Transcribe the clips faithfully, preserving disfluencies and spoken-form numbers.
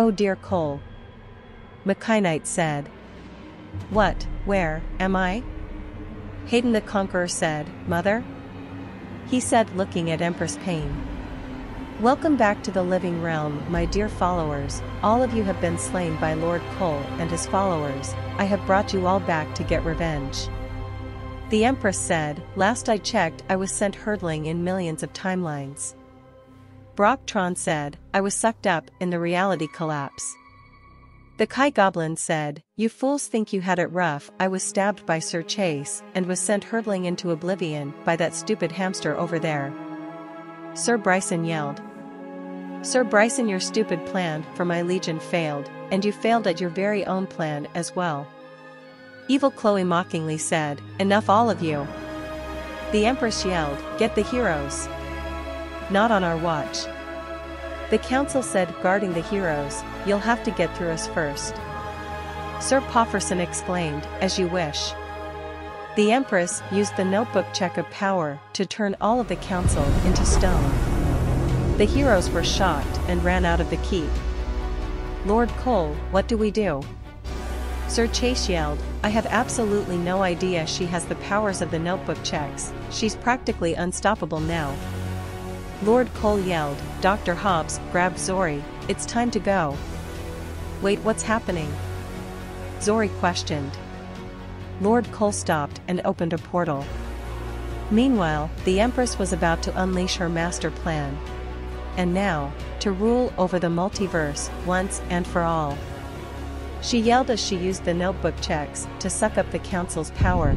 Oh dear Cole. Mackay said. What, where, am I? Hayden the Conqueror said, Mother? He said, looking at Empress Pain. Welcome back to the living realm, my dear followers. All of you have been slain by Lord Cole and his followers. I have brought you all back to get revenge. The Empress said, last I checked I was sent hurtling in millions of timelines. Brocktron said, I was sucked up in the reality collapse. The Kai Goblin said, you fools think you had it rough. I was stabbed by Sir Chase and was sent hurtling into oblivion by that stupid hamster over there. Sir Bryson yelled. Sir Bryson, your stupid plan for my legion failed, and you failed at your very own plan as well. Evil Chloe mockingly said, enough all of you. The Empress yelled, get the heroes. Not on our watch. The council said, guarding the heroes, you'll have to get through us first. Sir Pofferson exclaimed, as you wish. The Empress used the notebook check of power to turn all of the council into stone. The heroes were shocked and ran out of the keep. Lord Cole, what do we do? Sir Chase yelled, I have absolutely no idea. She has the powers of the notebook checks. She's practically unstoppable now. Lord Cole yelled, Doctor Hobbs grabbed Zori, it's time to go. Wait, what's happening? Zori questioned. Lord Cole stopped and opened a portal. Meanwhile, the Empress was about to unleash her master plan. And now, to rule over the multiverse, once and for all. She yelled as she used the notebook checks to suck up the council's power.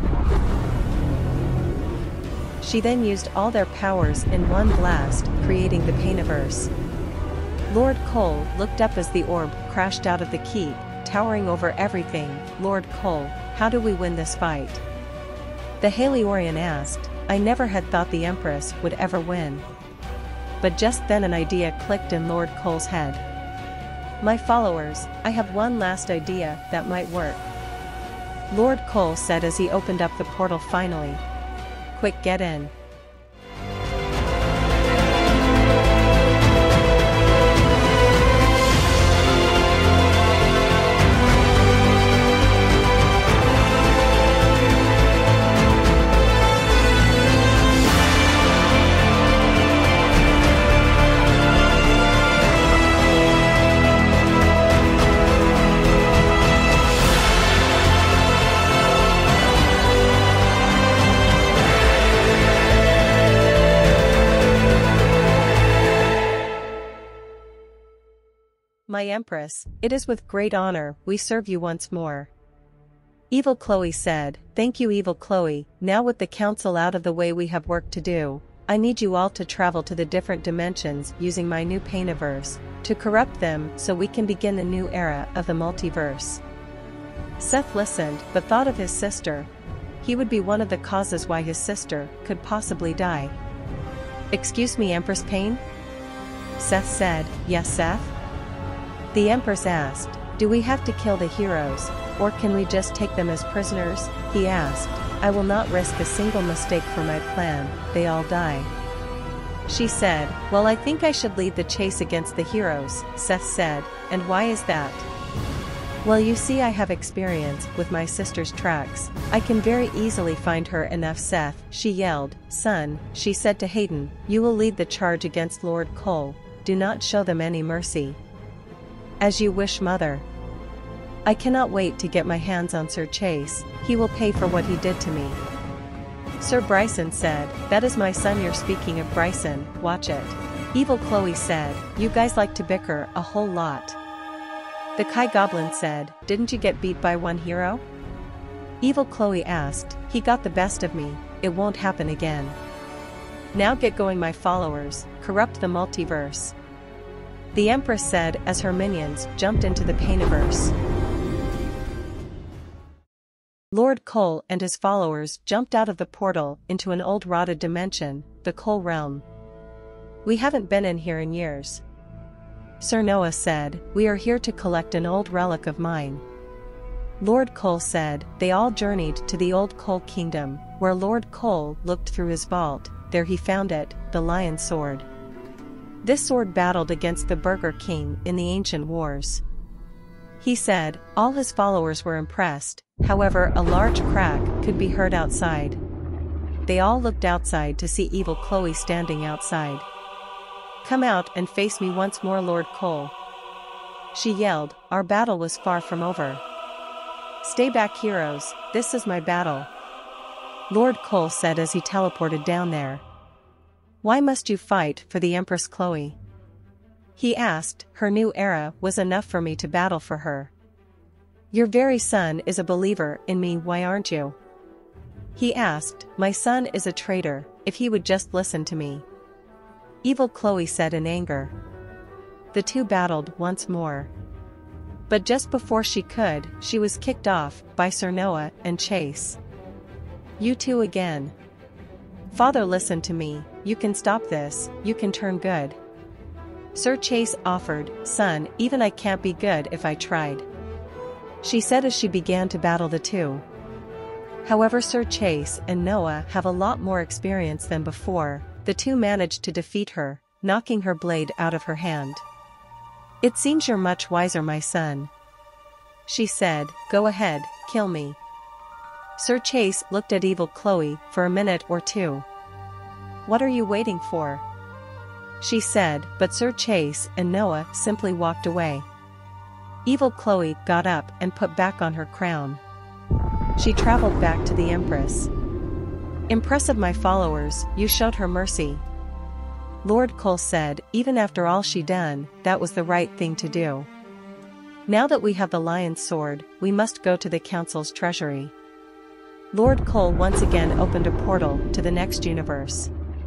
She then used all their powers in one blast, creating the Painiverse. Lord Cole looked up as the orb crashed out of the keep, towering over everything. Lord Cole, how do we win this fight? The Haliorian asked. I never had thought the Empress would ever win. But just then an idea clicked in Lord Cole's head. My followers, I have one last idea that might work. Lord Cole said as he opened up the portal finally. Quick, get in. My Empress, it is with great honor we serve you once more. Evil Chloe said, thank you Evil Chloe, now with the council out of the way we have work to do. I need you all to travel to the different dimensions using my new Painiverse, to corrupt them so we can begin a new era of the multiverse. Seth listened but thought of his sister. He would be one of the causes why his sister could possibly die. Excuse me Empress Pain? Seth said, yes Seth? The Empress asked, do we have to kill the heroes, or can we just take them as prisoners? He asked, I will not risk a single mistake for my plan, they all die. She said, well I think I should lead the chase against the heroes, Seth said, and why is that? Well you see I have experience with my sister's tracks, I can very easily find her enough Seth, she yelled, son, she said to Hayden, you will lead the charge against Lord Cole, do not show them any mercy. As you wish Mother. I cannot wait to get my hands on Sir Chase, he will pay for what he did to me. Sir Bryson said, that is my son. You're speaking of Bryson, watch it. Evil Chloe said, you guys like to bicker a whole lot. The Kai Goblin said, didn't you get beat by one hero? Evil Chloe asked, he got the best of me, it won't happen again. Now get going my followers, corrupt the multiverse. The Empress said as her minions jumped into the Painiverse. Lord Cole and his followers jumped out of the portal into an old rotted dimension, the Cole realm. We haven't been in here in years. Sir Noah said, we are here to collect an old relic of mine. Lord Cole said, they all journeyed to the old Cole kingdom, where Lord Cole looked through his vault, there he found it, the lion sword. This sword battled against the Burger King in the ancient wars. He said. All his followers were impressed, however a large crack could be heard outside. They all looked outside to see evil Chloe standing outside. "Come out and face me once more, Lord Cole," she yelled. "Our battle was far from over. Stay back, heroes, this is my battle," Lord Cole said as he teleported down there. "Why must you fight for the Empress Chloe?" he asked. "Her new era was enough for me to battle for her. Your very son is a believer in me, why aren't you?" he asked. "My son is a traitor, if he would just listen to me," evil Chloe said in anger. The two battled once more. But just before she could, she was kicked off by Sir Noah and Chase. "You two again. Father, listen to me, you can stop this, you can turn good," Sir Chase offered. "Son, even I can't be good if I tried," she said as she began to battle the two. However, Sir Chase and Noah have a lot more experience than before. The two managed to defeat her, knocking her blade out of her hand. "It seems you're much wiser, my son," she said. "Go ahead, kill me." Sir Chase looked at evil Chloe for a minute or two. "What are you waiting for?" she said, but Sir Chase and Noah simply walked away. Evil Chloe got up and put back on her crown. She traveled back to the Empress. "Impressive, my followers, you showed her mercy," Lord Cole said. "Even after all she done, that was the right thing to do. Now that we have the lion's sword, we must go to the council's treasury." Lord Cole once again opened a portal to the next universe.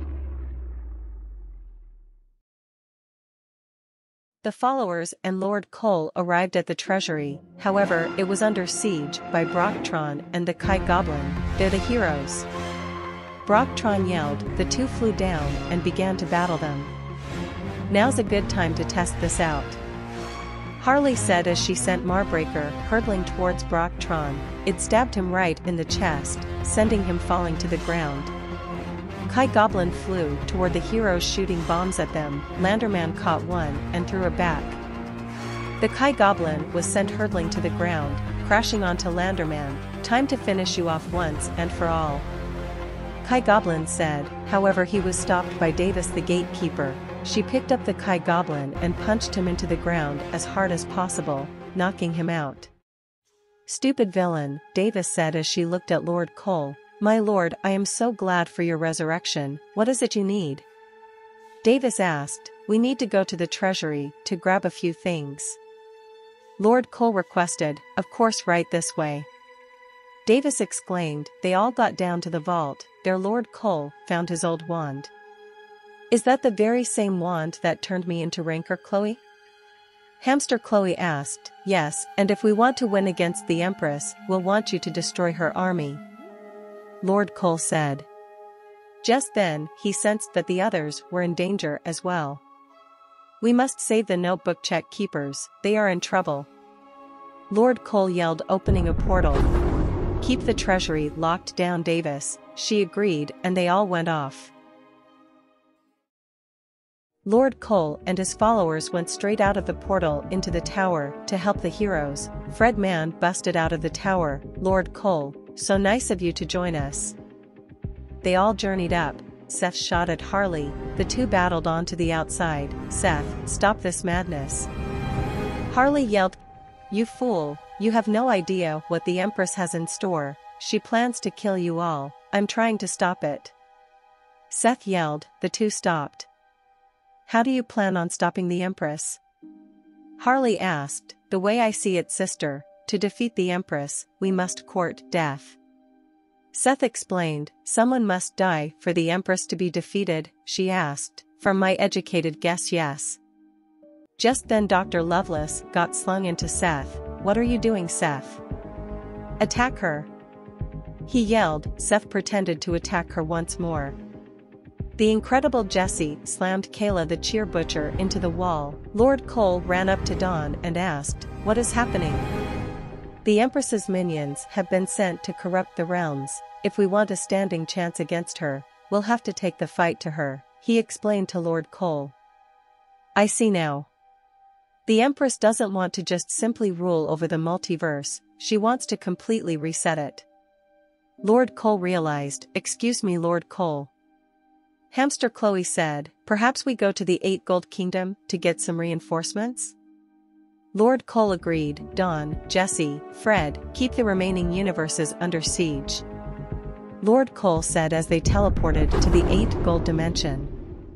The followers and Lord Cole arrived at the treasury, however it was under siege by Brocktron and the Kai Goblin. "They're the heroes," Brocktron yelled. The two flew down and began to battle them. "Now's a good time to test this out," Harley said as she sent Marbreaker hurtling towards Brocktron. It stabbed him right in the chest, sending him falling to the ground. Kai Goblin flew toward the heroes, shooting bombs at them. Landerman caught one and threw it back. The Kai Goblin was sent hurtling to the ground, crashing onto Landerman. "Time to finish you off once and for all," Kai Goblin said. However, he was stopped by Davis the gatekeeper. She picked up the Kai Goblin and punched him into the ground as hard as possible, knocking him out. "Stupid villain," Davis said as she looked at Lord Cole. "My lord, I am so glad for your resurrection. What is it you need?" Davis asked. "We need to go to the treasury to grab a few things," Lord Cole requested. "Of course, right this way," Davis exclaimed. They all got down to the vault. There Lord Cole found his old wand. "Is that the very same wand that turned me into Rancor, Chloe?" Hamster Chloe asked. "Yes, and if we want to win against the Empress, we'll want you to destroy her army," Lord Cole said. Just then, he sensed that the others were in danger as well. "We must save the notebook check keepers, they are in trouble," Lord Cole yelled, opening a portal. "Keep the treasury locked down, Davis," she agreed, and they all went off. Lord Cole and his followers went straight out of the portal into the tower to help the heroes. Fred Man busted out of the tower. "Lord Cole, so nice of you to join us." They all journeyed up. Seth shot at Harley. The two battled on to the outside. "Seth, stop this madness," Harley yelled. "You fool, you have no idea what the Empress has in store. She plans to kill you all. I'm trying to stop it," Seth yelled. The two stopped. "How do you plan on stopping the Empress?" Harley asked. "The way I see it, sister, to defeat the Empress, we must court death," Seth explained. "Someone must die for the Empress to be defeated?" she asked. "From my educated guess, yes." Just then Doctor Lovelace got slung into Seth. "What are you doing, Seth?" "Attack her," he yelled. Seth pretended to attack her once more. The incredible Jessie slammed Kayla the Cheer Butcher into the wall. Lord Cole ran up to Dawn and asked, "What is happening?" "The Empress's minions have been sent to corrupt the realms. If we want a standing chance against her, we'll have to take the fight to her," he explained to Lord Cole. I see now. The Empress doesn't want to just simply rule over the multiverse, she wants to completely reset it. Lord Cole realized, excuse me Lord Cole. Hamster Chloe said, perhaps we go to the Eight Gold Kingdom to get some reinforcements? Lord Cole agreed, Dawn, Jesse, Fred, keep the remaining universes under siege. Lord Cole said as they teleported to the Eight Gold Dimension.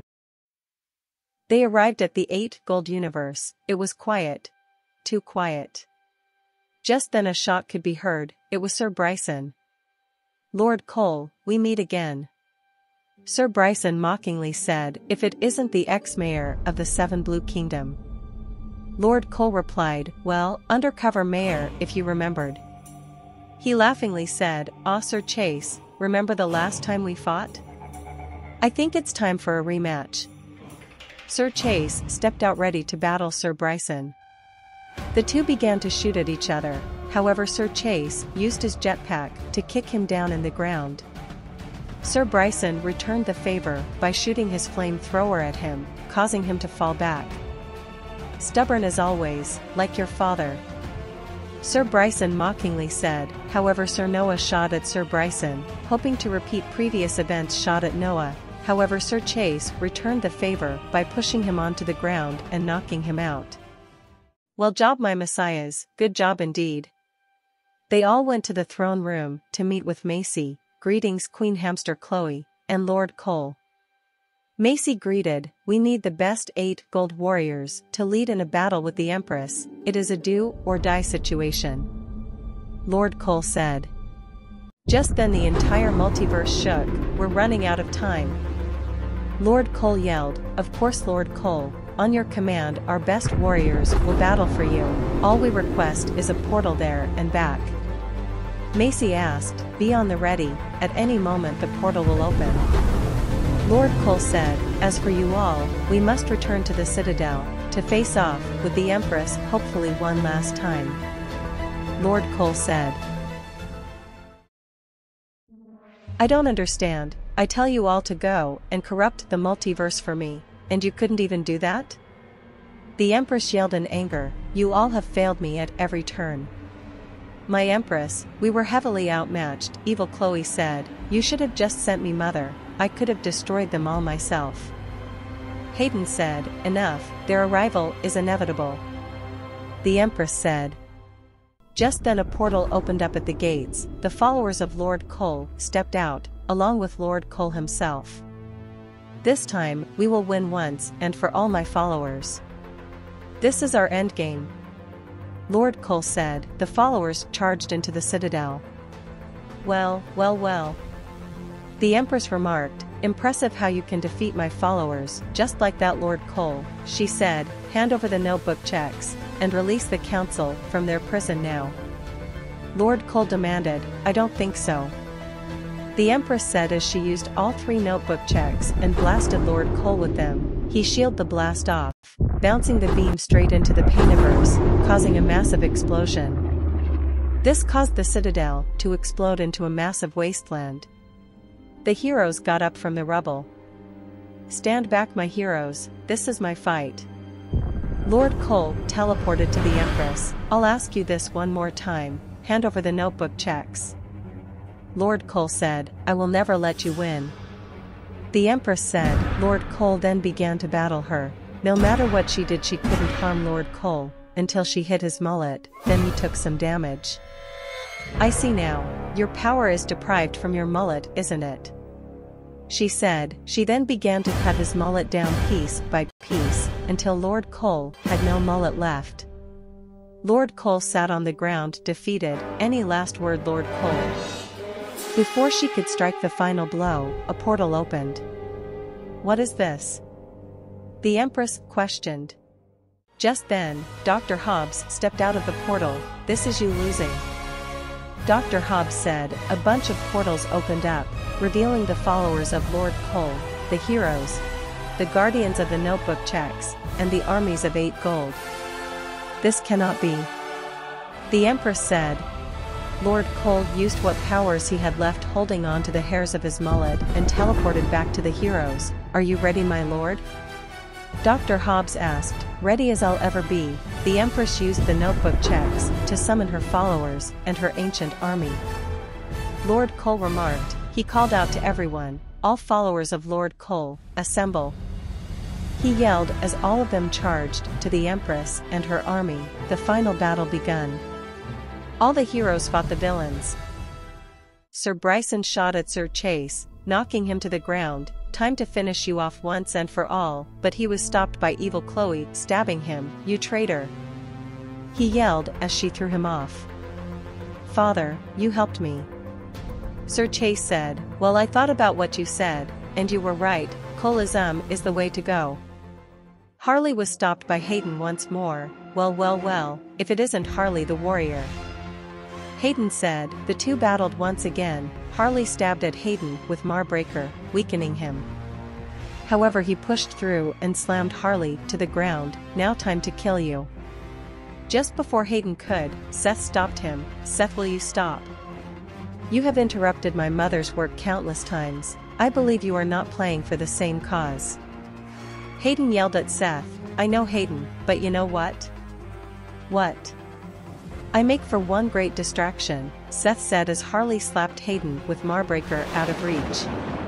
They arrived at the Eight Gold Universe. It was quiet. Too quiet. Just then a shot could be heard. It was Sir Bryson. Lord Cole, we meet again. Sir Bryson mockingly said, if it isn't the ex-mayor of the Seven Blue Kingdom. Lord Cole replied, well, undercover mayor if you remembered. He laughingly said, ah Sir Chase, remember the last time we fought? I think it's time for a rematch. Sir Chase stepped out ready to battle Sir Bryson. The two began to shoot at each other, however Sir Chase used his jetpack to kick him down in the ground. Sir Bryson returned the favor by shooting his flamethrower at him, causing him to fall back. Stubborn as always, like your father. Sir Bryson mockingly said, however Sir Noah shot at Sir Bryson, hoping to repeat previous events shot at Noah. However Sir Chase returned the favor by pushing him onto the ground and knocking him out. Well job my messiahs, good job indeed. They all went to the throne room to meet with Macy, greetings Queen Hamster Chloe, and Lord Cole. Macy greeted, we need the best eight gold warriors to lead in a battle with the Empress, it is a do or die situation. Lord Cole said. Just then the entire multiverse shook, we're running out of time. Lord Cole yelled, of course Lord Cole, on your command our best warriors will battle for you, all we request is a portal there and back. Macy asked, be on the ready, at any moment the portal will open. Lord Cole said, as for you all, we must return to the Citadel, to face off with the Empress hopefully one last time. Lord Cole said. I don't understand, I tell you all to go and corrupt the multiverse for me, and you couldn't even do that? The Empress yelled in anger, you all have failed me at every turn. My Empress, we were heavily outmatched, Evil Chloe said, you should have just sent me Mother, I could have destroyed them all myself. Hayden said, enough, their arrival is inevitable. The Empress said. Just then a portal opened up at the gates, the followers of Lord Cole stepped out, along with Lord Cole himself. This time, we will win once and for all my followers. This is our endgame. Lord Cole said, the followers charged into the Citadel. Well, well, well. The Empress remarked, impressive how you can defeat my followers, just like that Lord Cole, she said, hand over the notebook checks, and release the council from their prison now. Lord Cole demanded, I don't think so. The Empress said as she used all three notebook checks and blasted Lord Cole with them, he shielded the blast off, bouncing the beam straight into the Painiverse, causing a massive explosion. This caused the Citadel to explode into a massive wasteland. The heroes got up from the rubble. Stand back my heroes, this is my fight. Lord Cole teleported to the Empress, I'll ask you this one more time, hand over the notebook checks. Lord Cole said, I will never let you win. The Empress said, Lord Cole then began to battle her. No matter what she did she couldn't harm Lord Cole, until she hit his mullet, then he took some damage. I see now, your power is deprived from your mullet, isn't it? She said, she then began to cut his mullet down piece by piece, until Lord Cole had no mullet left. Lord Cole sat on the ground defeated, any last word Lord Cole? Before she could strike the final blow, a portal opened. What is this? The Empress questioned. Just then, Doctor Hobbs stepped out of the portal, this is you losing. Doctor Hobbs said, a bunch of portals opened up, revealing the followers of Lord Cole, the heroes, the guardians of the notebook checks, and the armies of eight gold. This cannot be. The Empress said. Lord Cole used what powers he had left holding on to the hairs of his mullet and teleported back to the heroes. Are you ready my lord? Doctor Hobbs asked. Ready as I'll ever be, the Empress used the notebook checks to summon her followers and her ancient army. Lord Cole remarked. He called out to everyone, all followers of Lord Cole, assemble. He yelled as all of them charged to the Empress and her army. The final battle begun. All the heroes fought the villains. Sir Bryson shot at Sir Chase, knocking him to the ground. Time to finish you off once and for all, but he was stopped by evil Chloe, stabbing him. You traitor! He yelled as she threw him off. Father, you helped me. Sir Chase said, well, I thought about what you said, and you were right. Colism is the way to go. Harley was stopped by Hayden once more. Well well well, if it isn't Harley the warrior. Hayden said. The two battled once again. Harley stabbed at Hayden with Marbreaker, weakening him. However, he pushed through and slammed Harley to the ground. Now time to kill you. Just before Hayden could, Seth stopped him. Seth, will you stop? You have interrupted my mother's work countless times. I believe you are not playing for the same cause. Hayden yelled at Seth. I know, Hayden, but you know what? What? I make for one great distraction, Seth said as Harley slapped Hayden with Marbreaker out of reach.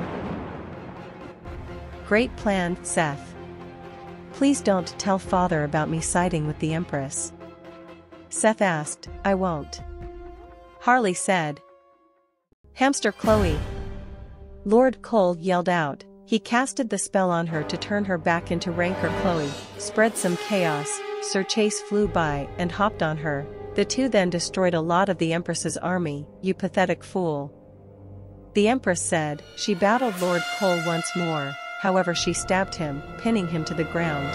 Great plan, Seth. Please don't tell father about me siding with the Empress. Seth asked. I won't. Harley said. Hamster Chloe. Lord Cole yelled out. He casted the spell on her to turn her back into Rancor. Chloe spread some chaos. Sir Chase flew by and hopped on her. The two then destroyed a lot of the Empress's army. You pathetic fool. The Empress said. She battled Lord Cole once more, however she stabbed him, pinning him to the ground.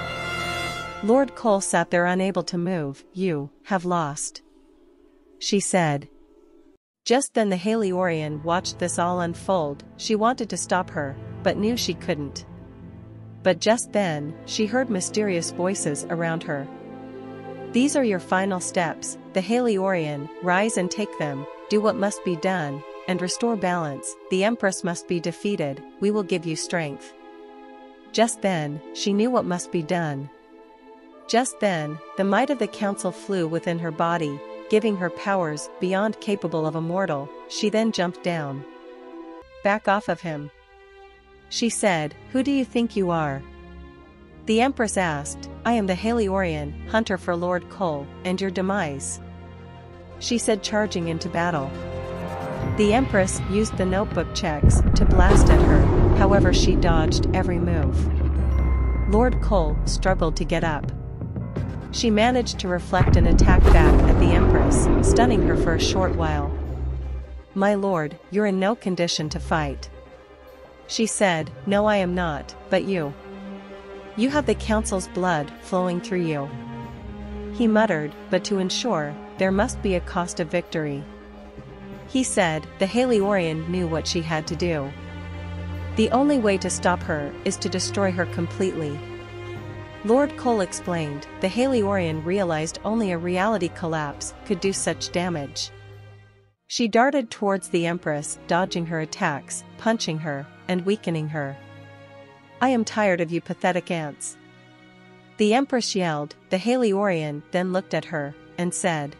Lord Cole sat there unable to move. You have lost, she said. Just then the Haliorian watched this all unfold. She wanted to stop her, but knew she couldn't. But just then, she heard mysterious voices around her. These are your final steps, the Haliorian. Rise and take them, do what must be done, and restore balance. The Empress must be defeated, we will give you strength. Just then, she knew what must be done. Just then, the might of the council flew within her body, giving her powers beyond capable of a mortal. She then jumped down. Back off of him, she said. Who do you think you are? The Empress asked. I am the Haliorian, hunter for Lord Cole, and your demise, she said, charging into battle. The Empress used the notebook checks to blast at her, however she dodged every move. Lord Cole struggled to get up. She managed to reflect and attack back at the Empress, stunning her for a short while. My lord, you're in no condition to fight, she said. No, I am not, but you. You have the council's blood flowing through you, he muttered, but to ensure, there must be a cost of victory, he said. The Haliorian knew what she had to do. The only way to stop her is to destroy her completely. Lord Cole explained. The Haliorian realized only a reality collapse could do such damage. She darted towards the Empress, dodging her attacks, punching her, and weakening her. I am tired of you pathetic ants, the Empress yelled. The Haliorian then looked at her, and said,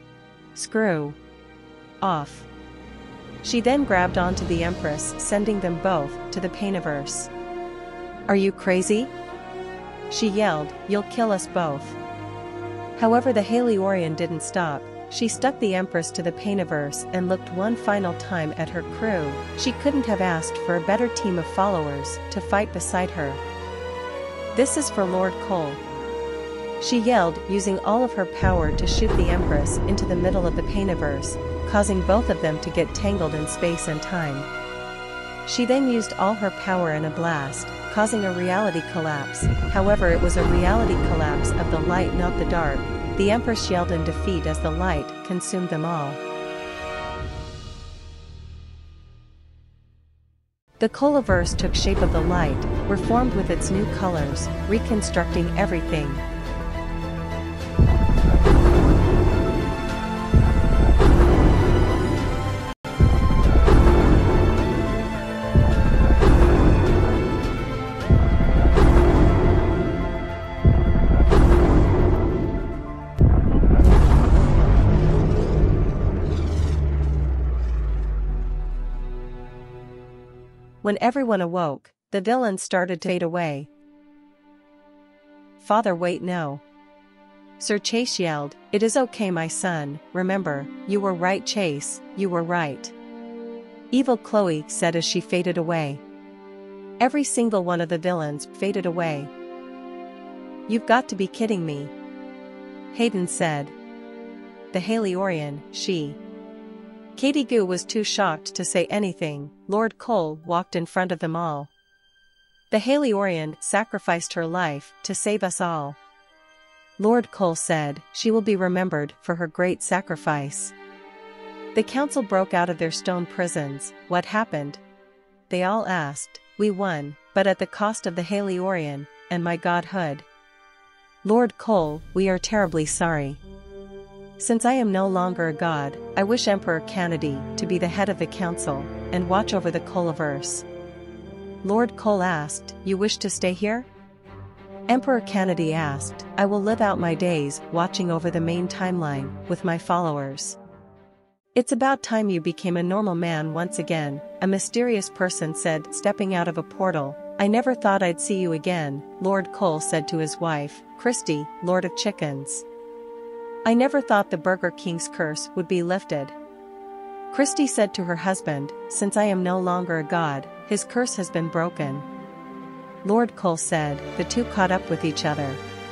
screw off. She then grabbed onto the Empress, sending them both to the Painiverse. Are you crazy? She yelled. You'll kill us both. However, the Haliorian didn't stop. She stuck the Empress to the Painiverse and looked one final time at her crew. She couldn't have asked for a better team of followers to fight beside her. This is for Lord Cole, she yelled, using all of her power to shoot the Empress into the middle of the Painiverse, causing both of them to get tangled in space and time. She then used all her power in a blast, causing a reality collapse. However, it was a reality collapse of the light, not the dark. The Empress yelled in defeat as the light consumed them all. The Coleverse took shape of the light, reformed with its new colors, reconstructing everything. When everyone awoke, the villains started to fade away. "Father, wait, no." Sir Chase yelled, "It is okay, my son, remember, you were right, Chase, you were right." Evil Chloe said as she faded away. Every single one of the villains faded away. "You've got to be kidding me," Hayden said. The Haleorian, she. Katie Goo was too shocked to say anything. Lord Cole walked in front of them all. "The Haleorian sacrificed her life to save us all," Lord Cole said. "She will be remembered for her great sacrifice." The council broke out of their stone prisons. "What happened?" they all asked. "We won, but at the cost of the Haleorian, and my godhood." Lord Cole, "We are terribly sorry. Since I am no longer a god, I wish Emperor Kennedy to be the head of the council, and watch over the Coleverse." Lord Cole asked, "You wish to stay here?" Emperor Kennedy asked, "I will live out my days watching over the main timeline with my followers." "It's about time you became a normal man once again," a mysterious person said, stepping out of a portal. "I never thought I'd see you again," Lord Cole said to his wife, Christy, Lord of Chickens. "I never thought the Burger King's curse would be lifted." Christy said to her husband, "Since I am no longer a god, his curse has been broken." Lord Cole said. The two caught up with each other.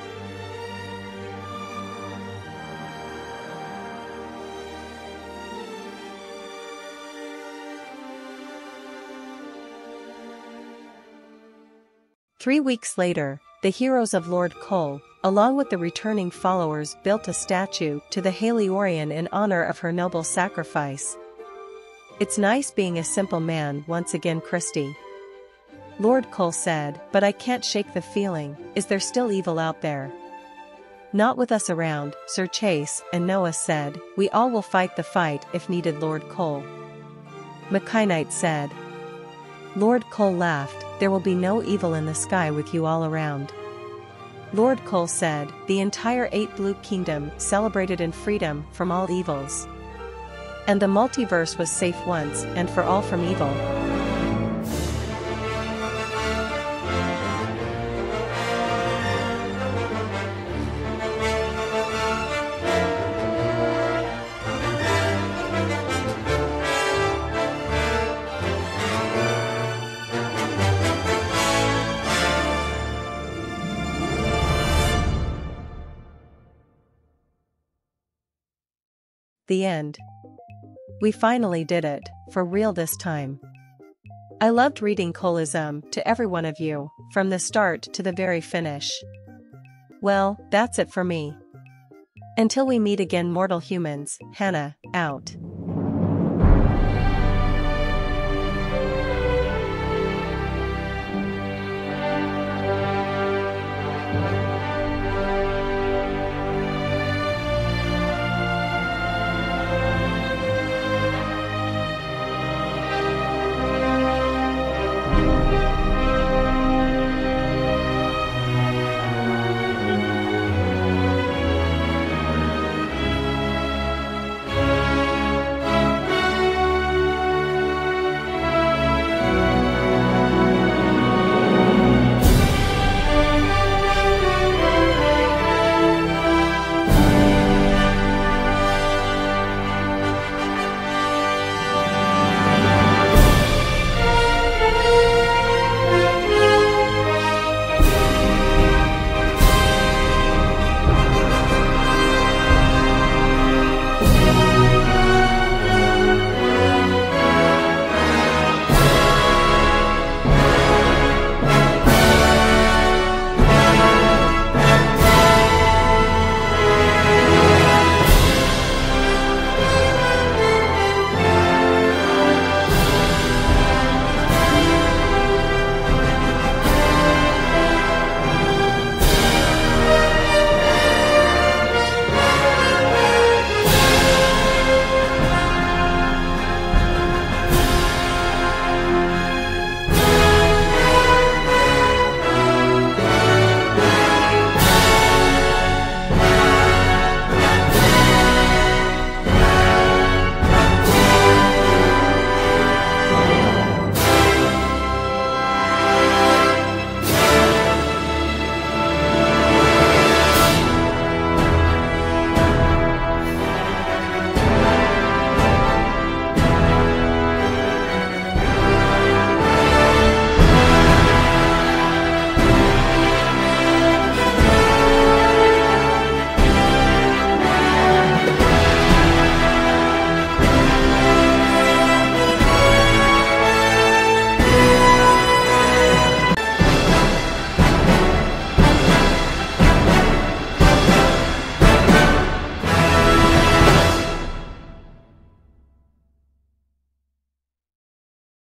Three weeks later, the heroes of Lord Cole, along with the returning followers, built a statue to the Haleorian in honor of her noble sacrifice. "It's nice being a simple man once again, Christy," Lord Cole said, "but I can't shake the feeling. Is there still evil out there?" "Not with us around," Sir Chase and Noah said. "We all will fight the fight if needed, Lord Cole," McKay said. Lord Cole laughed. "There will be no evil in the sky with you all around." Lord Cole said. The entire Eight Blue Kingdom celebrated in freedom from all evils. And the multiverse was safe once and for all from evil. The end. We finally did it, for real this time. I loved reading Coleism to every one of you, from the start to the very finish. Well, that's it for me. Until we meet again, mortal humans, Hannah, out.